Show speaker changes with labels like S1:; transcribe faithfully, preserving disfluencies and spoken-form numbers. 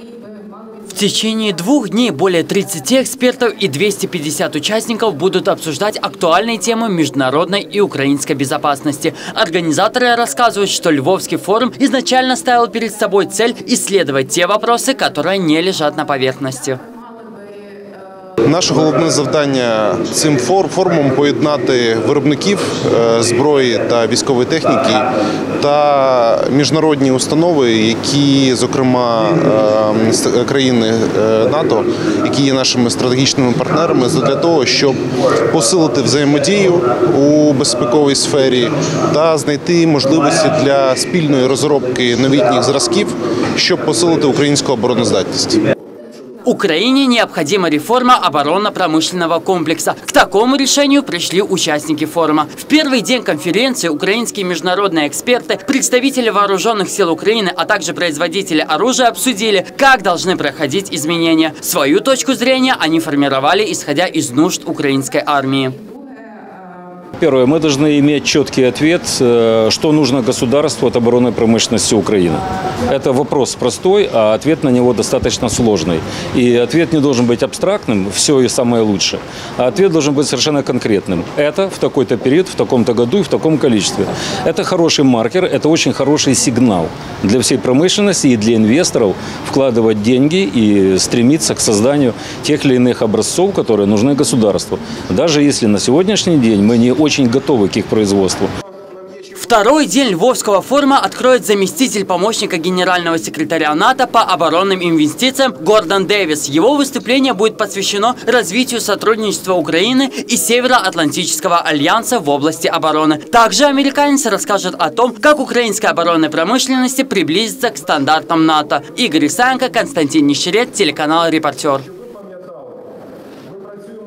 S1: В течение двух дней более тридцати экспертов и двухсот пятидесяти участников будут обсуждать актуальные темы международной и украинской безопасности. Организаторы рассказывают, что Львовский форум изначально ставил перед собой цель исследовать те вопросы, которые не лежат на поверхности.
S2: Наше головне завдання цим форумом – поєднати виробників зброї та військової техніки та міжнародні установи, які, зокрема, країни НАТО, які є нашими стратегічними партнерами, для того, щоб посилити взаємодію у безпековій сфері та знайти можливості для спільної розробки новітніх зразків, щоб посилити українську обороноздатність.
S1: Украине необходима реформа оборонно-промышленного комплекса. К такому решению пришли участники форума. В первый день конференции украинские международные эксперты, представители вооруженных сил Украины, а также производители оружия обсудили, как должны проходить изменения. Свою точку зрения они формировали, исходя из нужд украинской армии.
S3: Первое, мы должны иметь четкий ответ, что нужно государству от оборонной промышленности Украины. Это вопрос простой, а ответ на него достаточно сложный. И ответ не должен быть абстрактным, все и самое лучшее, а ответ должен быть совершенно конкретным. Это в такой-то период, в таком-то году и в таком количестве. Это хороший маркер, это очень хороший сигнал для всей промышленности и для инвесторов вкладывать деньги и стремиться к созданию тех или иных образцов, которые нужны государству. Даже если на сегодняшний день мы не очень очень готовы к их производству.
S1: Второй день Львовского форума откроет заместитель помощника генерального секретаря НАТО по оборонным инвестициям Гордон Дэвис. Его выступление будет посвящено развитию сотрудничества Украины и Североатлантического альянса в области обороны. Также американец расскажет о том, как украинская оборонная промышленность приблизится к стандартам НАТО. Игорь Исаенко, Константин Нищерет, телеканал «Репортер».